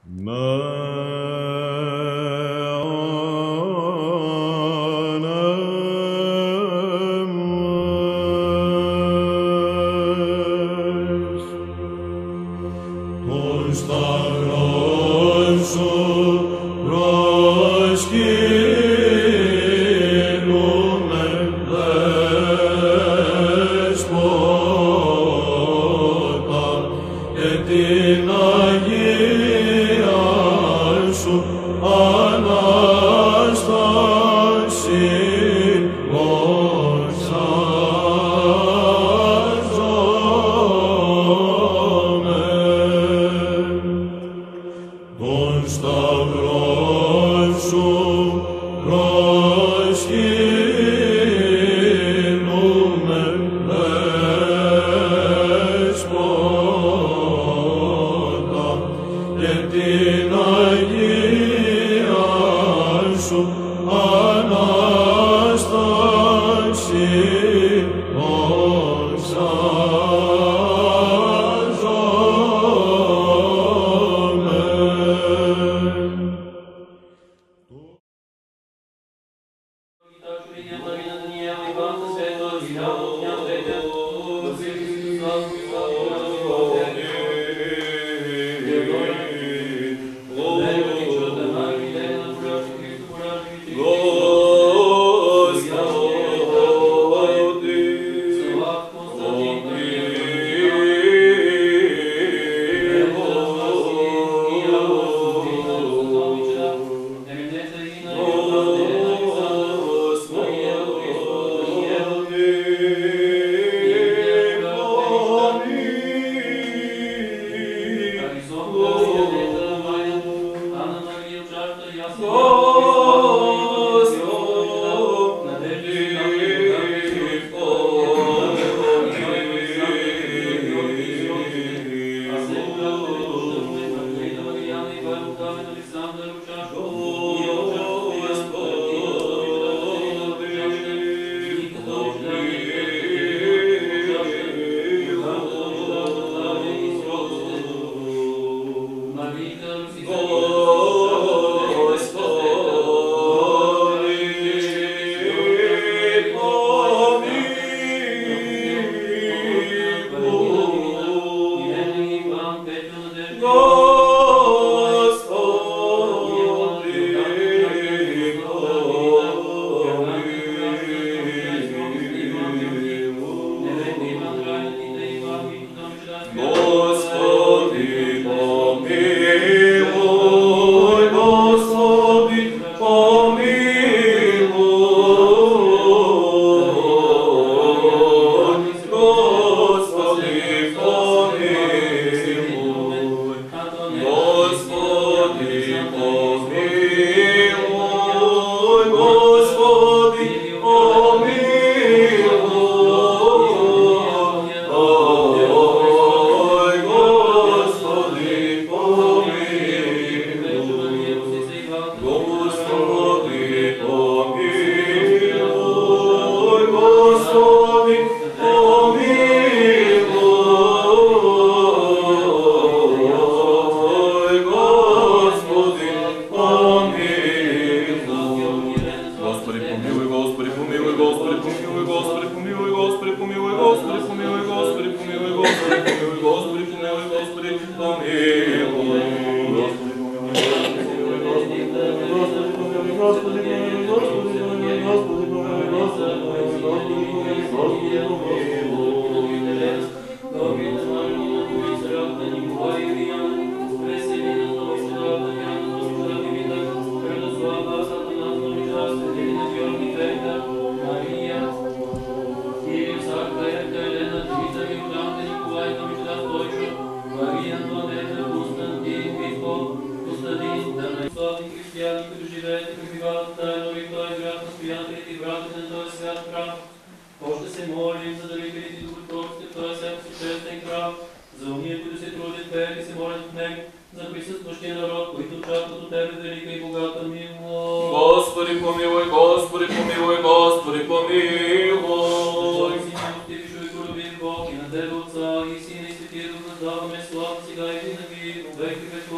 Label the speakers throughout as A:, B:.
A: Господи,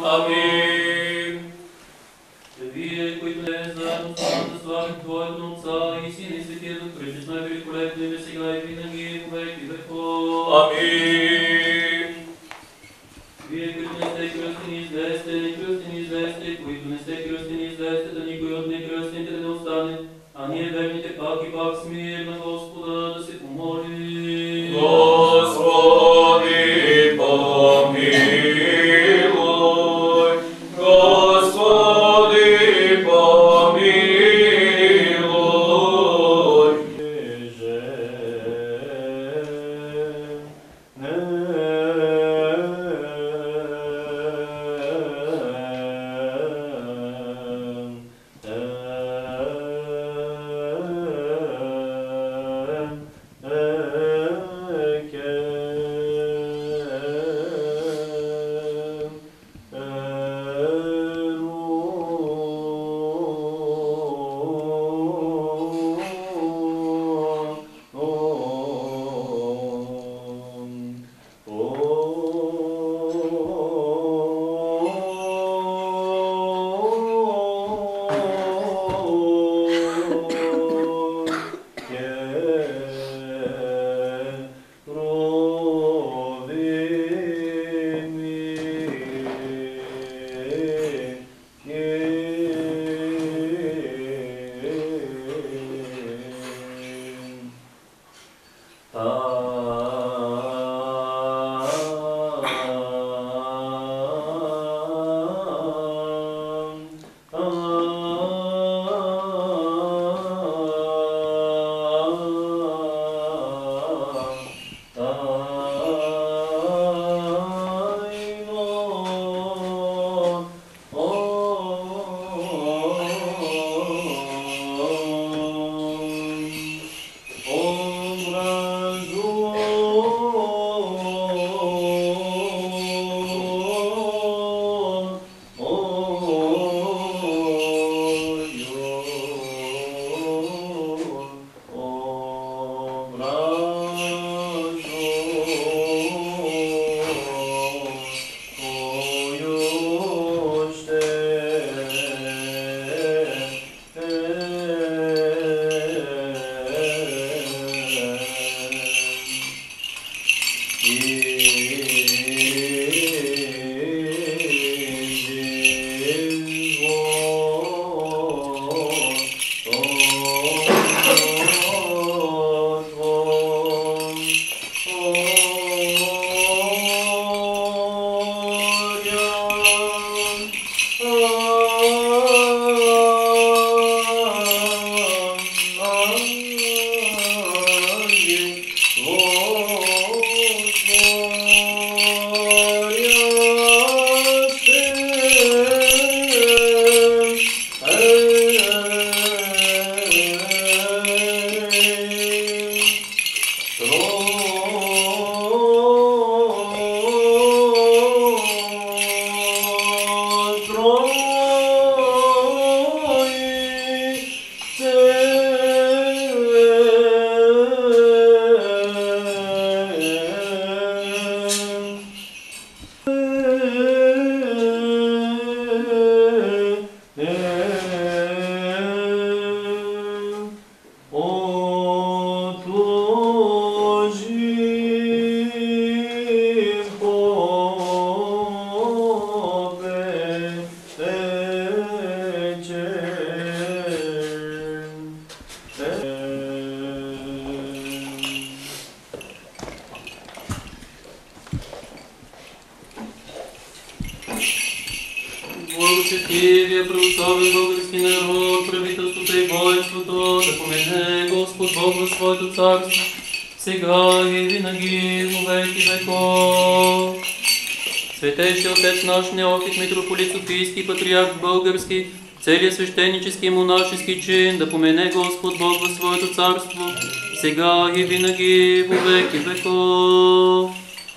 A: Амин.
B: Вие, които не заедно с нас да славим Твоето Отца и Сина и Светия Дух, пречисно и великолепно име сега и винаги, во веки веков.
A: Амин.
B: Вие, които не сте кръстени, излезте, некръстени излезте, които не сте кръстени, излезте, да никой от некръстените да не остане, а ние верните пак и пак с мир на Господа да се помолим.
A: Господи, помилуй. Господи, помилуй.
B: Благочестивия, православен български народ, правителството и воинството, да помене Господ Бог в своето царство, сега и винаги, во веки веков. Светейши Отец наш Неофит, митрополит Софийски, патриарх български, целият свещенически и монашески чин, да помене Господ Бог в своето царство, сега и винаги, во веки веков.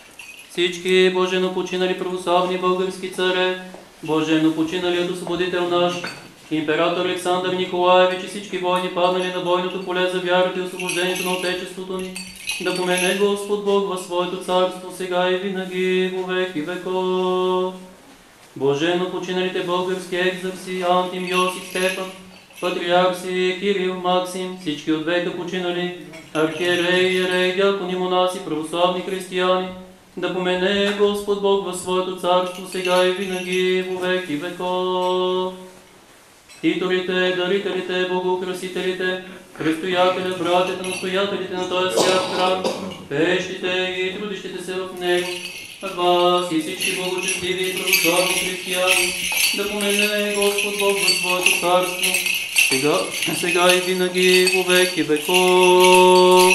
B: Всички божено починали православни български царе, божено починалият освободител наш, император Александър Николаевич и всички войни паднали на бойното поле за вярата и освобождението на Отечеството ни, да помене Господ Бог в своето царство, сега и винаги, во веки веков. Блаженно починалите български екзарси, Антим, Йосиф, Стефан, патриарси, Кирил, Максим, всички от века починали, архиерей, иерей, дякони, монаси, православни християни, да помене Господ Бог във своето царство, сега и винаги, во веки веков. Титорите, дарителите, богоукрасителите, предстоятеля, братята, настоятелите на този свят храм, пеещите и трудещите се в него, вас и всички благочестиви и православни християни, да помене Господ Бог във своето царство, сега и винаги, во веки веков.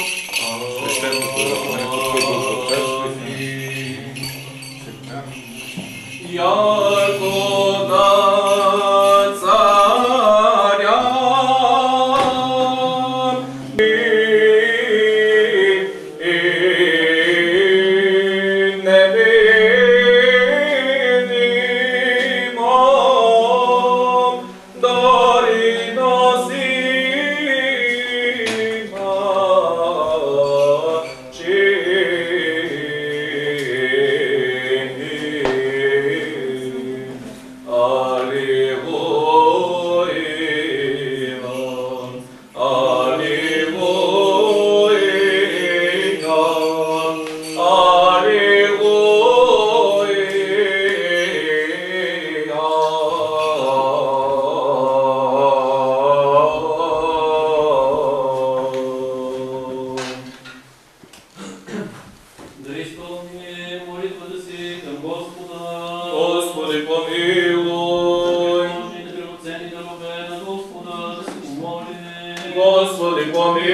A: Яко на царя невидимом дари
B: Да изпълни молитвата си към Господа.
A: Господи, помилуй.
B: Божиите драгоценни дарове на Господа да се помолим.
A: Господи,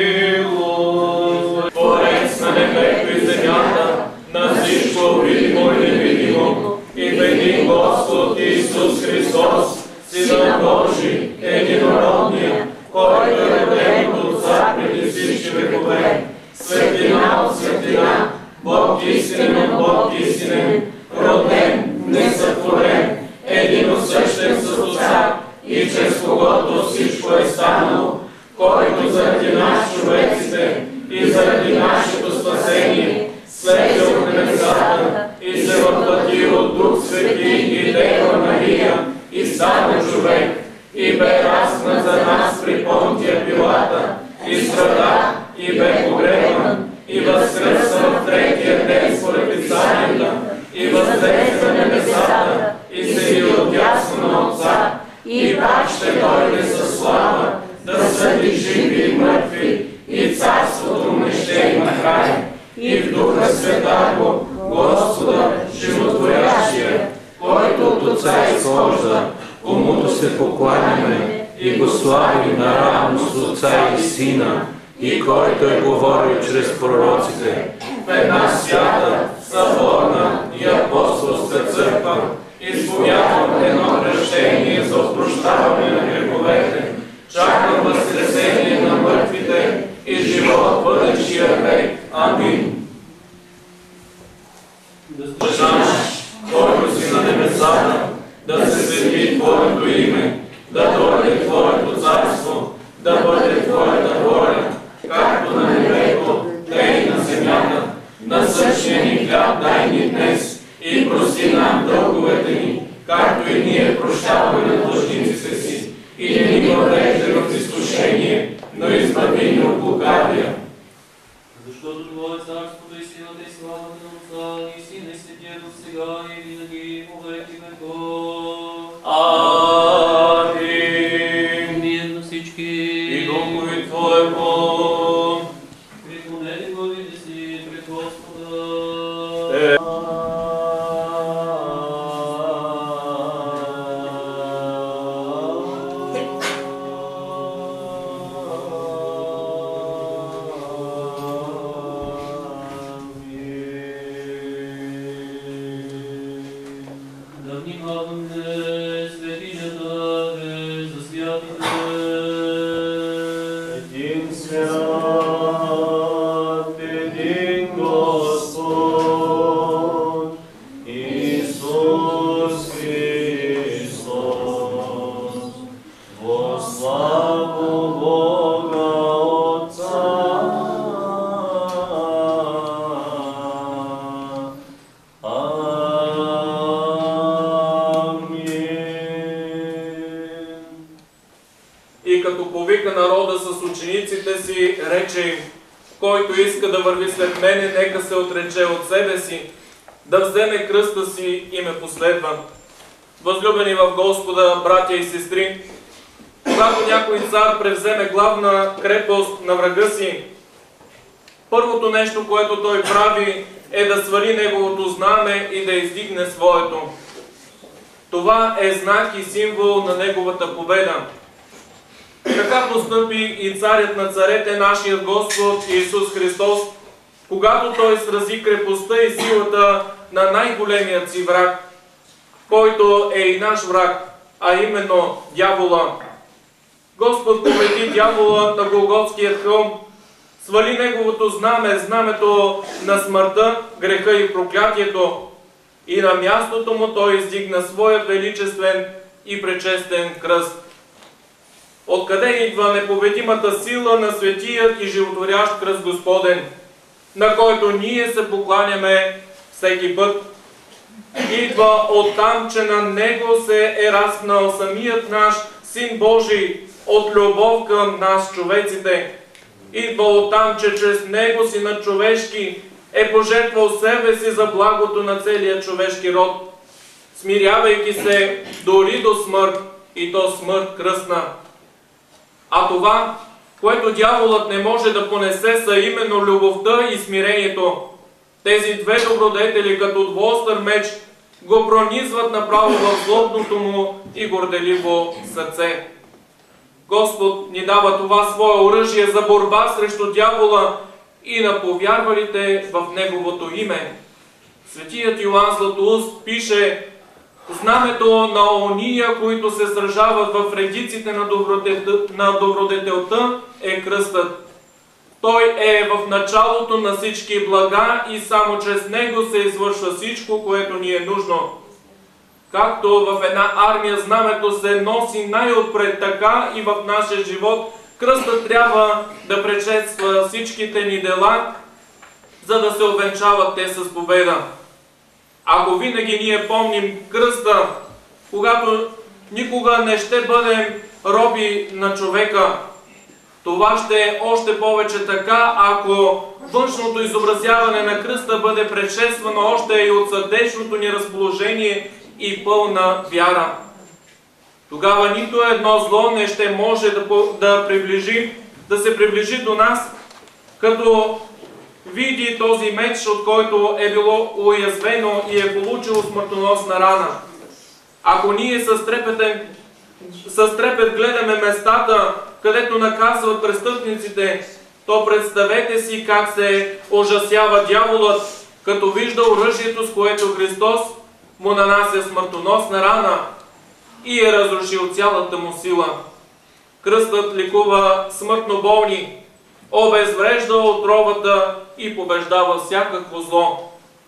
A: помилуй. Творец на небето и земята, на всичко видимо и невидимо, и в един Господ Исус Христос, Сина Божий, единородния, който е роден от Отца преди всички векове, светлина от светлина, Бог истинен, роден, несътворен, единосъщен с Отца, и чрез когото всичко е станало, който заради нас човеците и заради нашето спасение слезе от небесата и се въплати от Дух Свети и Дева Мария и стана човек, и бе разпнат за нас при Понтия Пилата, и страда, и бе погребан, и възкръсна в третия ден според Писанията, и възлезе на небесата, и седи отдясно на Отца, и пак ще дойде със слава, да съди живи и мъртви, и царството му не ще има край. И в Духа Святаго, Господа, животворящия, който от Отца изхожда, комуто се покланяме и го славим наравно с Отца и Сина, и който е говорил чрез пророците, в една свята, съборна и апостолска църква, изповядвам едно кръщение за опрощаване на греховете, чакам възкресение на мъртвите и живот бъдещия век. Амин. Наш, който си на небесата, да се свети Твоето име, да дойде Твоето царство, да бъде Твоята воля, както на небето, така и на земята. Насъщния ни хляб дай ни днес и прости нам дълговете ни, както и ние прощаваме на длъжниците си. И не ни въвеждай в изкушение, но избави ни от лукавия.
B: Защото Твое царството и силата и славата на Отца и Сина и Светия Дух сега и винаги во веки веков.
A: Амин.
B: Мир на всички.
A: И духови Твоего.
B: Преклонени главите си пред Господа. Да внимаваме светилята е за святите.
C: Един свят, един Господ, Исус Христос, во славу Бога Отца. Амин.
A: повика народа с учениците си, рече им: който иска да върви след мене, нека се отрече от себе си, да вземе кръста си и ме последва. Възлюбени в Господа, братя и сестри, когато някой цар превземе главна крепост на врага си, първото нещо, което той прави, е да свали неговото знаме и да издигне своето. Това е знак и символ на неговата победа. Така постъпи и царят на царете, нашият Господ Исус Христос, когато той срази крепостта и силата на най-големият си враг, който е и наш враг, а именно дявола. Господ победи дявола на Голготския хълм, свали неговото знаме, знамето на смъртта, греха и проклятието, и на мястото му той издигна своя величествен и пречестен кръст. Откъде идва непобедимата сила на светият и животворящ кръст Господен, на който ние се покланяме всеки път? Идва оттам, че на него се е разпнал самият наш Син Божий от любов към нас, човеците. Идва оттам, че чрез него Синът човешки е пожертвал себе си за благото на целия човешки род, смирявайки се дори до смърт, и то смърт кръстна. А това, което дяволът не може да понесе, са именно любовта и смирението. Тези две добродетели, като двуостър меч, го пронизват направо в злобното му и горделиво сърце. Господ ни дава това свое оръжие за борба срещу дявола и на повярвалите в Неговото име. Светият Йоан Златоуст пише: знамето на ония, които се сражават в редиците на добродетелта, е кръстът. Той е в началото на всички блага и само чрез него се извършва всичко, което ни е нужно. Както в една армия знамето се носи най-отпред, така и в нашия живот кръстът трябва да предшества всичките ни дела, за да се увенчават те с победа. Ако винаги ние помним кръста, когато никога не ще бъдем роби на човека, това ще е още повече така, ако външното изобразяване на кръста бъде предшествано още и от сърдечното ни разположение и пълна вяра. Тогава нито едно зло не ще може да се приближи до нас, като види този меч, от който е било уязвено и е получило смъртоносна рана. Ако ние с трепет гледаме местата, където наказват престъпниците, то представете си как се ужасява дяволът, като вижда оръжието, с което Христос му нанася смъртоносна рана и е разрушил цялата му сила. Кръстът лекува смъртно болни, обезврежда отровата и побеждава всякакво зло.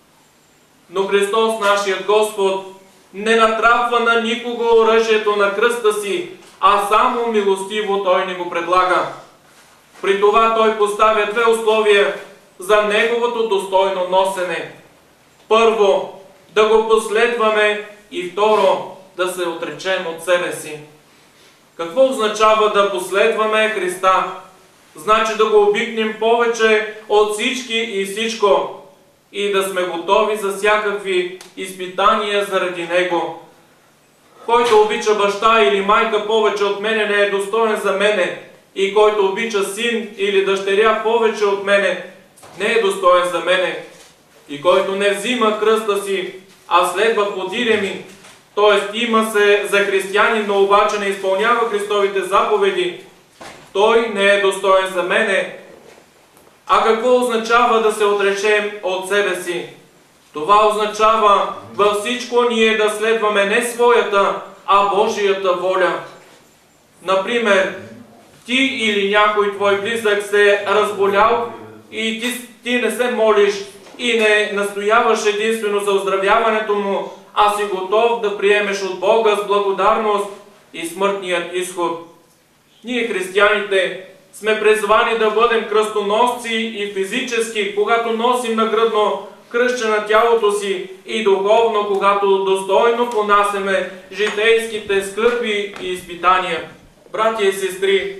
A: Но Христос, нашият Господ, не натрапва на никого оръжието на кръста си, а само милостиво Той ни го предлага. При това Той поставя две условия за Неговото достойно носене. Първо, да го последваме, и второ, да се отречем от себе си. Какво означава да последваме Христа? Значи да го обикнем повече от всички и всичко и да сме готови за всякакви изпитания заради Него. Който обича баща или майка повече от мене, не е достоен за мене, и който обича син или дъщеря повече от мене, не е достоен за мене, и който не взима кръста си, а следва подире ми, т.е. има се за християнин, но обаче не изпълнява Христовите заповеди, той не е достоен за мене. А какво означава да се отречем от себе си? Това означава във всичко ние да следваме не своята, а Божията воля. Например, ти или някой твой близък се е разболял и ти не се молиш и не настояваш единствено за оздравяването му, а си готов да приемеш от Бога с благодарност и смъртният изход. Ние, християните, сме призвани да бъдем кръстоносци и физически, когато носим нагръдно кръстче на тялото си, и духовно, когато достойно понасеме житейските скърби и изпитания. Братя и сестри,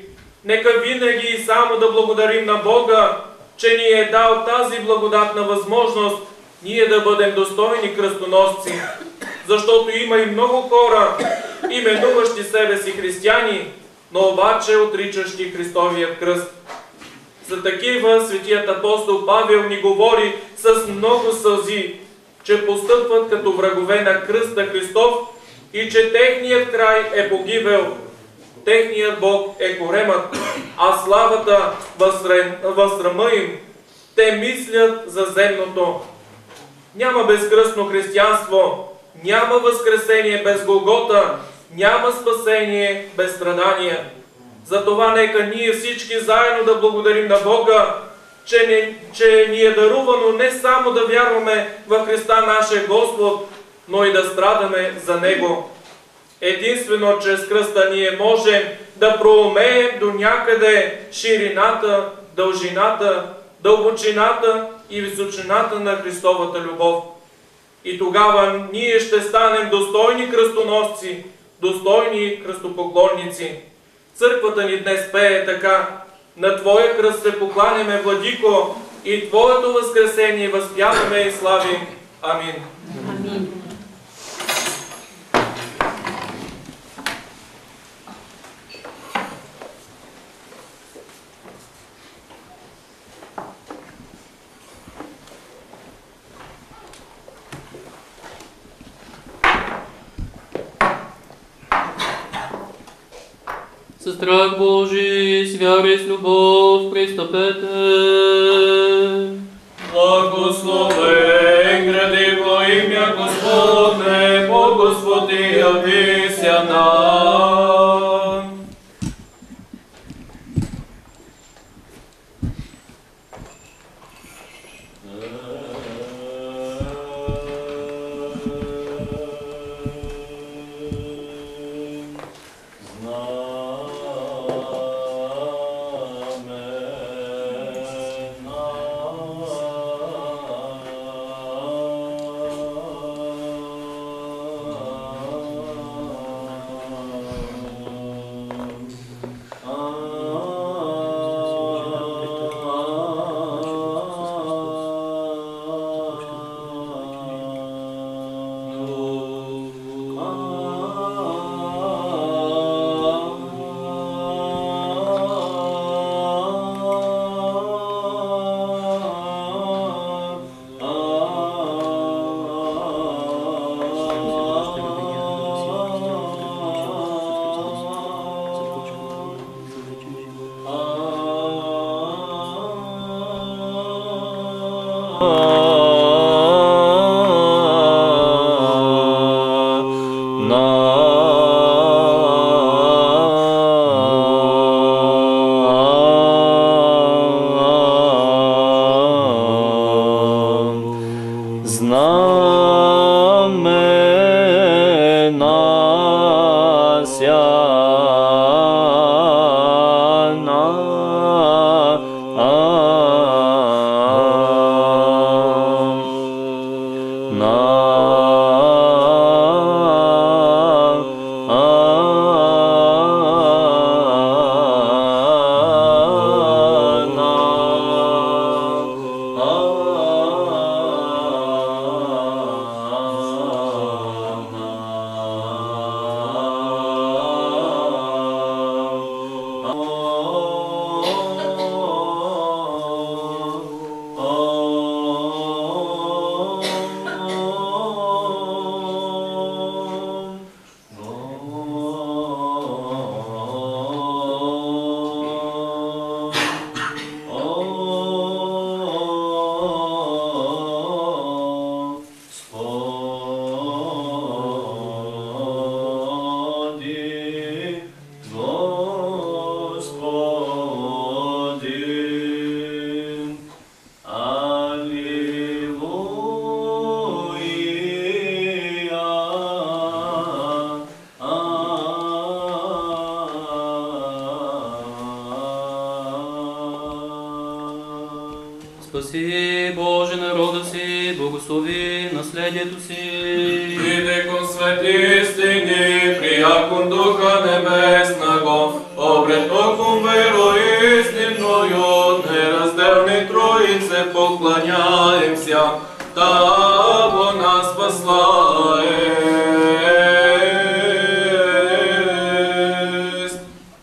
A: Нека винаги и само да благодарим на Бога, че ни е дал тази благодатна възможност ние да бъдем достойни кръстоносци, защото има и много хора, именуващи себе си християни, но обаче отричащи Христовият кръст. За такива светият апостол Павел ни говори с много сълзи, че постъпват като врагове на кръста Христов и че техният край е погибел, техният Бог е коремът, а славата в срама им. Те мислят за земното. Няма безкръстно християнство, няма възкресение без Голгота, няма спасение без страдания. Затова нека ние всички заедно да благодарим на Бога, че ни е дарувано не само да вярваме в Христа нашия Господ, но и да страдаме за Него. Единствено чрез кръста ние можем да проумеем до някъде ширината, дължината, дълбочината и височината на Христовата любов. И тогава ние ще станем достойни кръстоносци, достойни кръстопоклонници. Църквата ни днес пее така: на Твоя кръст се покланяме, Владико, и Твоето възкресение възпяваме и славим. Амин.
D: Амин.
B: Со страх Божий, с вярой, с любовь приступете.
C: Благословен гради во имя Господне, по Господи явися нам.
B: Спаси, Боже, народа си, благослови наследието си.
A: Идеком свети истини, прияком Духа Небесного, обретоком веру
C: Таго нас послаест.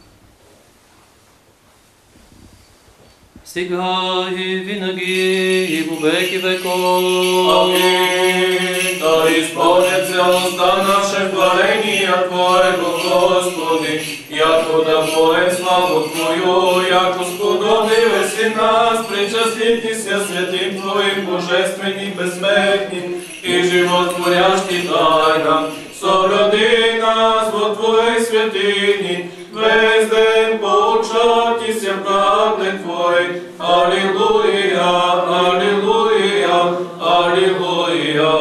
B: Сега и винаги и во веки веков.
C: Амин. Да исполнят целостта наше хваления Твоего, Господи, яко да поем славу Твою, яко сподобиве си нас, причастити се святим Твоим божественим, безсмертним и животворящи тайнам. Сороди нас во Твоей святыни, весь ден поучати се правде Твой. Аллилуйя, аллилуйя, аллилуйя.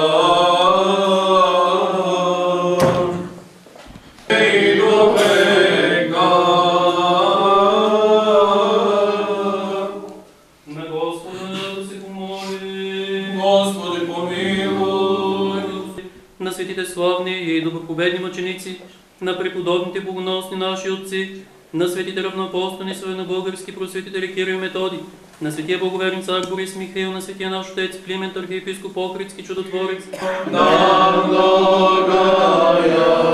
B: На светите славни и добропобедни мъченици, на преподобните богоносни наши отци, на светите равноапостолни славянобългарски просветители Кирил и Методий, на светия благоверен цар Борис Михаил, на светия наш отец Климент архиепископ Охридски чудотворец,
C: на многая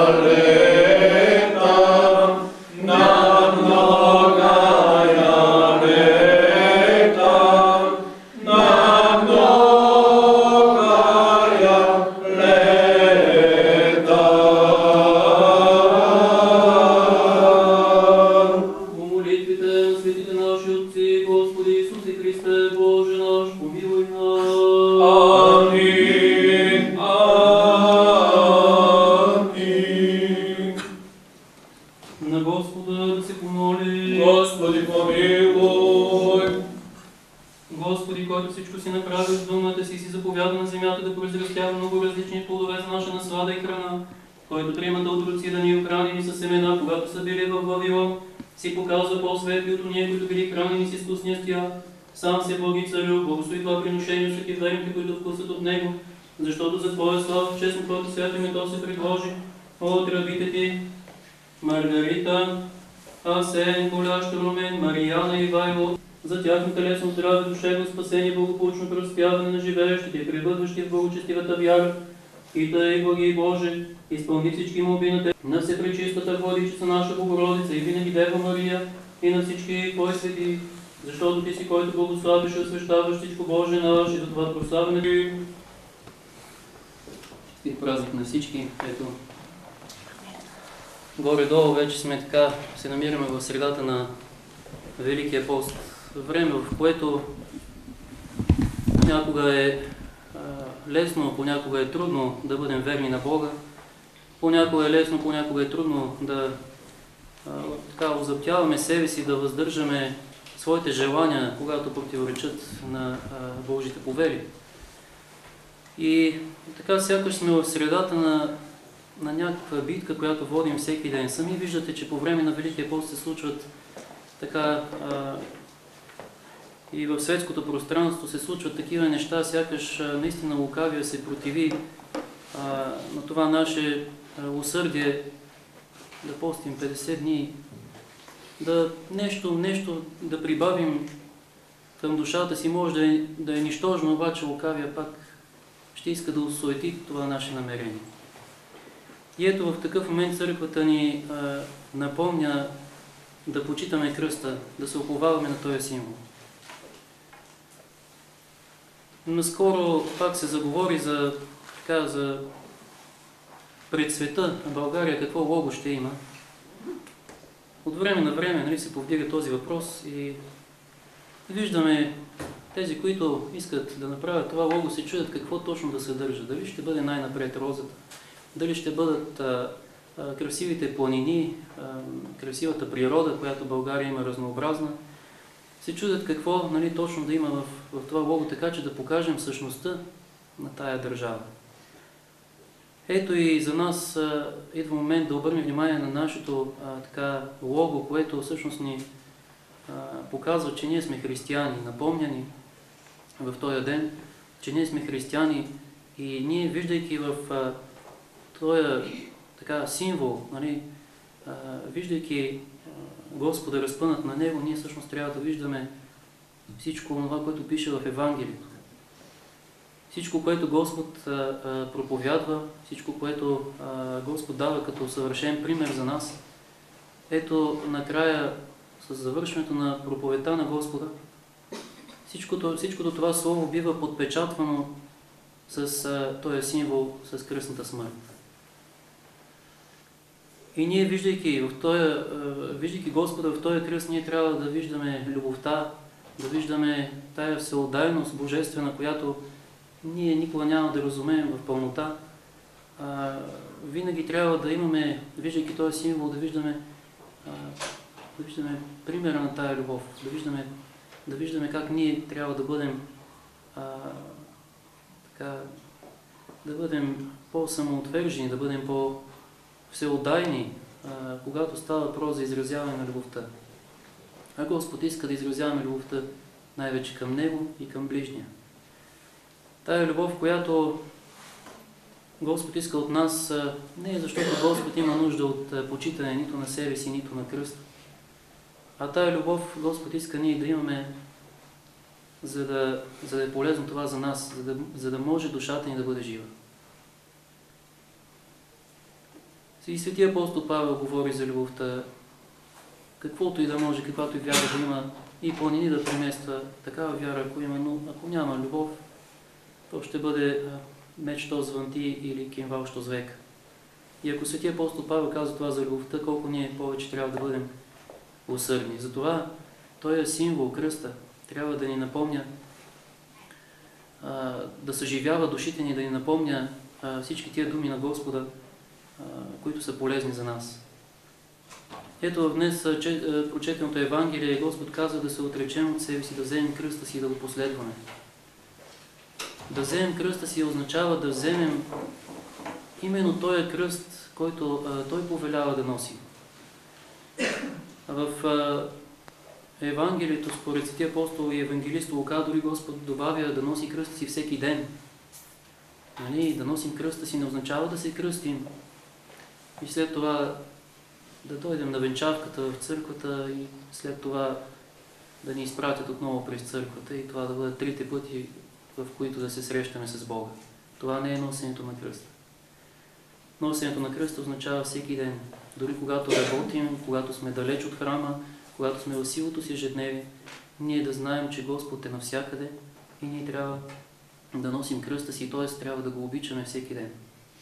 C: лета, на многая лета, на многая лета.
B: по молитвите на светите наши отци, Господи Исусе Христе, Боже наш, помилуй нас.
C: Амин, амин.
B: На Господа да се помоли.
C: Господи, помилуй.
B: Господи, който всичко си направи с думата си, си заповяда на земята да произрастява много различни плодове за наша наслада и храна, който тримата отроци да ни охранени с семена, когато са били в Вавилон, си показва по-светли от уния, които били хранени с изкусния стя. Сам се благи царю, благослови това приношение всеки верните, които вкусат от него, защото за Твоя слава, честно Твоето свято името се предложи от рабите Ти, Маргарита, Асен, Колящ, Румен, Марияна и Ивайло, за тяхното лесно здраве, душевно спасение, благополучно преуспяване на живеещите и пребъдващи в благочестивата вяра. И тъй, благи Боже, изпълни всички молби на Те, на Всепречистата Владичица наша Богородица и винаги Дева Мария и на всички Твои свети, защото Ти си, който благославиш и освещаваш всичко Боже наш и за това прославяме Ти. Честит празник на всички. Ето, горе-долу вече сме така, се намираме в средата на Великия пост. Време, в което понякога е лесно, понякога е трудно да бъдем верни на Бога. Понякога е лесно, понякога е трудно да озаптяваме себе си, да въздържаме своите желания, когато противоречат на Божите повели. И така сякаш сме в средата на някаква битка, която водим всеки ден. Сами виждате, че по време на Великия пост се случват така и в светското пространство се случват такива неща, сякаш наистина лукавия се противи на това наше усърдие да постим 50 дни, да нещо да прибавим към душата си, може да е нищожно, обаче лукавия пак ще иска да осуети това наше намерение. И ето в такъв момент църквата ни напомня да почитаме кръста, да се уповаваме на този символ. Наскоро пак се заговори за пред света на България какво лого ще има. От време на време се повдига този въпрос и виждаме тези, които искат да направят това лого, се чудят какво точно да съдържа. Дали ще бъде най-напред розата, дали ще бъдат красивите планини, красивата природа, която България има разнообразна. Се чудят какво точно да има в това лого, така че да покажем същността на тая държава. Ето и за нас идва момент да обърнем внимание на нашето лого, което всъщност ни показва, че ние сме християни, напомняни в този ден, че ние сме християни и ние, виждайки в този символ, виждайки Господа разпънат на него, ние всъщност трябва да виждаме всичко това, което пише в Евангелието. Всичко, което Господ проповядва, всичко, което Господ дава като съвършен пример за нас, ето накрая, с завършването на проповедта на Господа, всичкото това слово бива подпечатвано с този символ, с кръстната смърт. И ние, виждайки Господа в този кръст, ние трябва да виждаме любовта, да виждаме тая всеотдайност божествена, която ние никога няма да разумеем в пълнота. Винаги трябва да имаме, виждайки този символ, да виждаме примера на тая любов, да виждаме как ние трябва да бъдем да бъдем по-самоотвержени, да бъдем по-всеотдайни, когато става въпрос за изразяване на любовта. А Господ иска да изразяваме любовта най-вече към Него и към ближния. Тая любов, която Господ иска от нас, не е защото Господ има нужда от почитане нито на себе си, нито на кръст. А тая любов Господ иска ние да имаме, за да е полезно това за нас, за да може душата ни да бъде жива. И Светия апостол Павел говори за любовта, каквото и да може, каквато и вяра да има, и планини да премества, такава вяра, ако има, но ако няма любов, то ще бъде меч, що звънти или кимвал, що звека. И ако Светия апостол Павел казва това за любовта, колко ние повече трябва да бъдем усърдни. Затова този символ, кръста, трябва да ни напомня, да съживява душите ни, да ни напомня всички тия думи на Господа, които са полезни за нас. Ето днес прочетеното Евангелие, Господ казва да се отречем от себе си, да вземем кръста си и да го последваме. Да вземем кръста си означава да вземем именно този кръст, който Той повелява да носим. В Евангелието, според Светия апостол и евангелист Лука, дори Господ добавя да носи кръста си всеки ден. Нали? Да носим кръста си не означава да се кръстим и след това да дойдем на венчавката в църквата и след това да ни изпратят отново през църквата и това да бъдат трите пъти, в които да се срещаме с Бога. Това не е носенето на кръста. Носенето на кръста означава всеки ден. Дори когато работим, когато сме далеч от храма, когато сме в силото си ежедневие, ние да знаем, че Господ е навсякъде и ние трябва да носим кръста си, т.е. трябва да го обичаме всеки ден.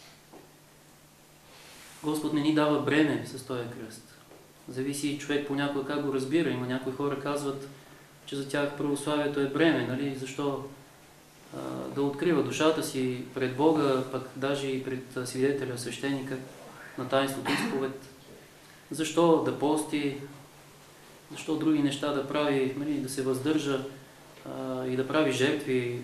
B: Господ не ни дава бреме с този кръст. Зависи човек понякога как го разбира. Има някои хора казват, че за тях православието е бреме. Нали? Защо да открива душата си пред Бога, пък даже и пред свидетеля, свещеника на таинството изповед. Защо да пости, защо други неща да прави, да се въздържа и да прави жертви.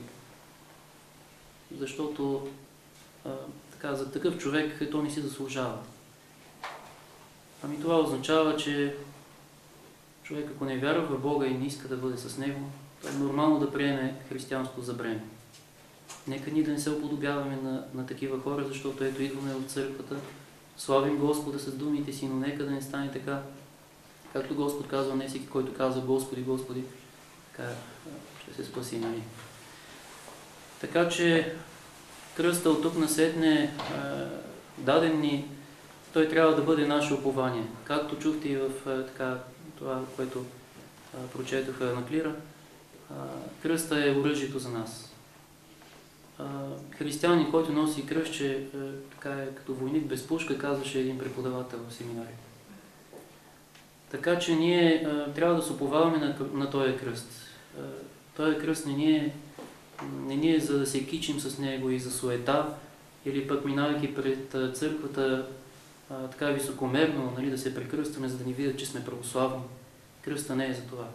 B: Защото за такъв човек то не си заслужава. Ами това означава, че човек, ако не вярва в Бога и не иска да бъде с Него, то е нормално да приеме християнството за бреме. Нека ние да не се уподобяваме на такива хора, защото ето идваме в църквата, славим Господа с думите си, но нека да не стане така, както Господ казва, не всеки, който казва Господи, Господи, така ще се спаси. Нали? Така че кръста от тук насетне даден ни, той трябва да бъде наше упование. Както чухте и в това, което прочетоха на клира, кръста е оръжието за нас. Християнин, който носи кръстче, така е като войник без пушка, казваше един преподавател в семинари. Така че ние трябва да се уповаваме на този кръст. Този кръст не ни е за да се кичим с него и за суета, или пък минавайки пред църквата така високомерно, нали, да се прекръстваме, за да ни видят, че сме православни. Кръста не е за това.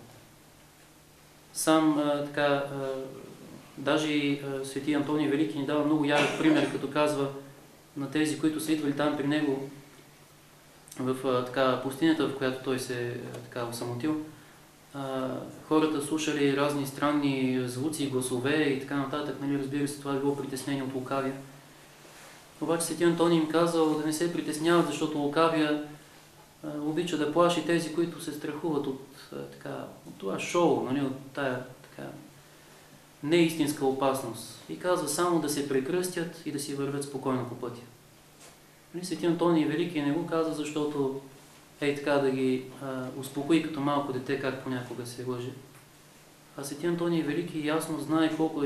B: Сам даже и свети Антоний Велики ни дава много ярък пример, като казва на тези, които са идвали там при него в пустинята, в която той се осамотил. Хората слушали разни странни звуци, гласове и така нататък. Нали, разбира се, това е било притеснение от лукавия. Обаче свети Антоний им казал да не се притесняват, защото лукавия обича да плаши тези, които се страхуват от това шоу, нали, от тая не е истинска опасност. И казва само да се прекръстят и да си вървят спокойно по пътя. Свети Антоний Велики не го каза, защото така да ги успокои като малко дете, как понякога се лъже. А Свети Антоний Велики ясно знае колко е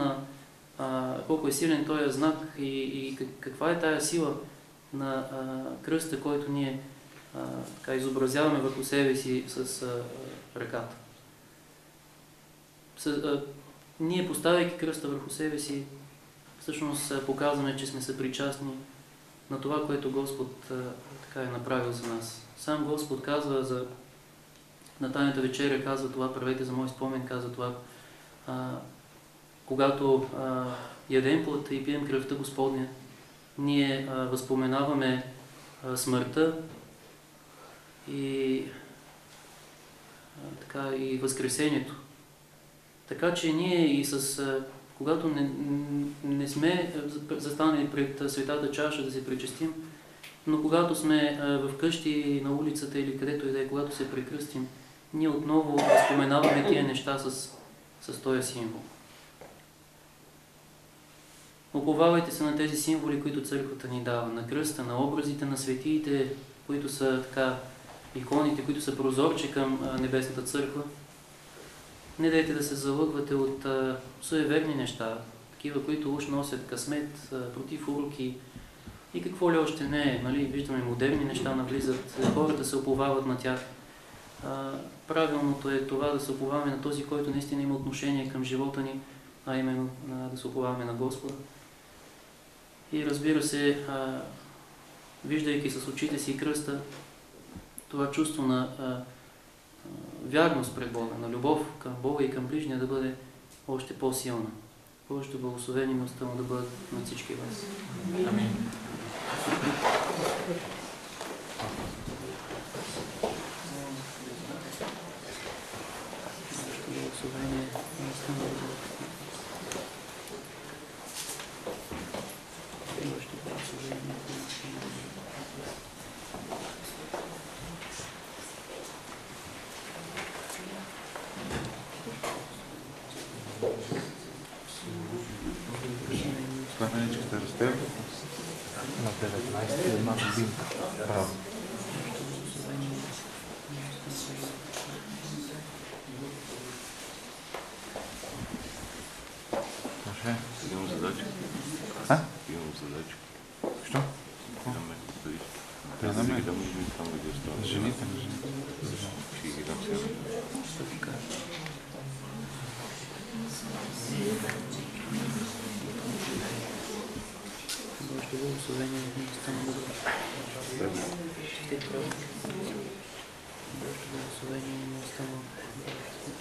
B: силен този знак и каква е тая сила на кръста, който ние изобразяваме върху себе си с ръката. Ние, поставяйки кръста върху себе си, всъщност показваме, че сме съпричастни на това, което Господ е направил за нас. Сам Господ казва на Тайната вечеря, казва това, правете за мой спомен, казва това. Когато ядем плътта и пием кръвта Господня, ние възпоменаваме смъртта и възкресението. Така че ние когато не сме застанали пред светата чаша да се причастим, но когато сме в къщи, на улицата или където и да е, когато се прекръстим, ние отново споменаваме тия неща с този символ. Уповавайте се на тези символи, които църквата ни дава, на кръста, на образите на светиите, които са иконите, които са прозорче към Небесната църква. Не дайте да се залъгвате от суеверни неща, такива, които уж носят късмет, против уроки и какво ли още не е. Виждаме модерни неща навлизат, хората се уповават на тях. Правилното е това да се уповаваме на този, който наистина има отношение към живота ни, а именно да се уповаваме на Господа. И разбира се, виждайки с очите си кръста, това чувство на вярност пред Бога, на любов към Бога и към ближния да бъде още по-силна. Божието благословение и милостта му да бъдат на всички вас. Амин. Благословение и милостта му да бъдат. Божието благословение и милостта му да бъдат.
D: Споменичката разтел на 19 една годинка. Браво.
E: Имам задача. Имам задача.
D: Що?
E: Да
D: на мен.
E: Жените.
D: Ще ги дам сега.
B: Божието благословение и милостта му да бъдат. Божието благословение и милостта му да бъдат.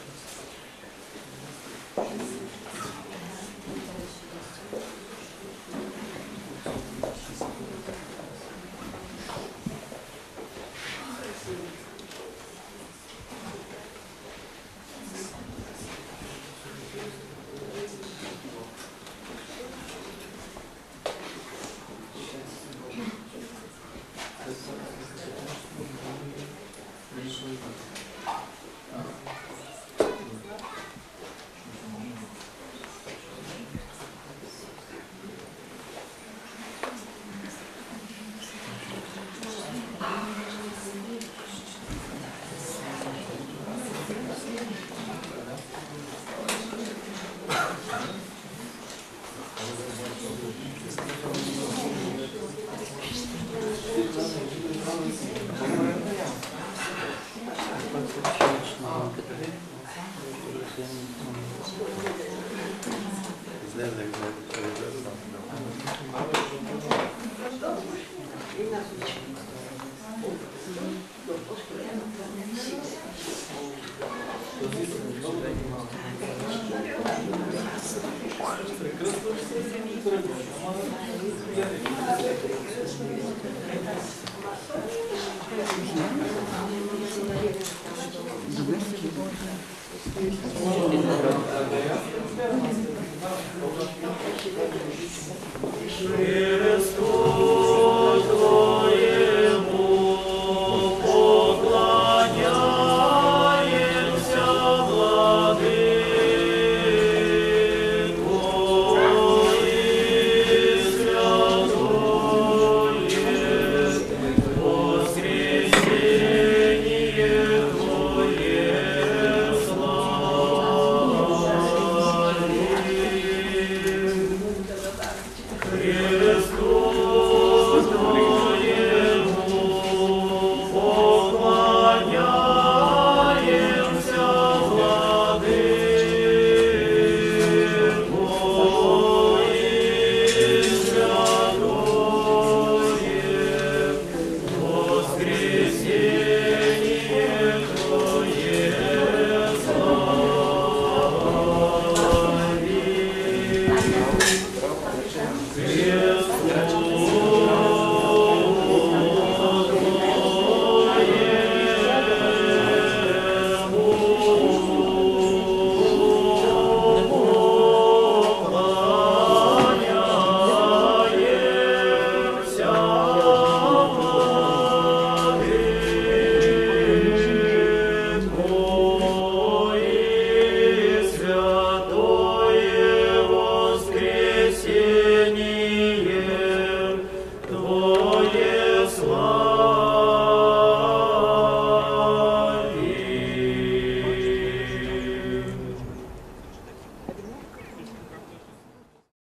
C: Добре.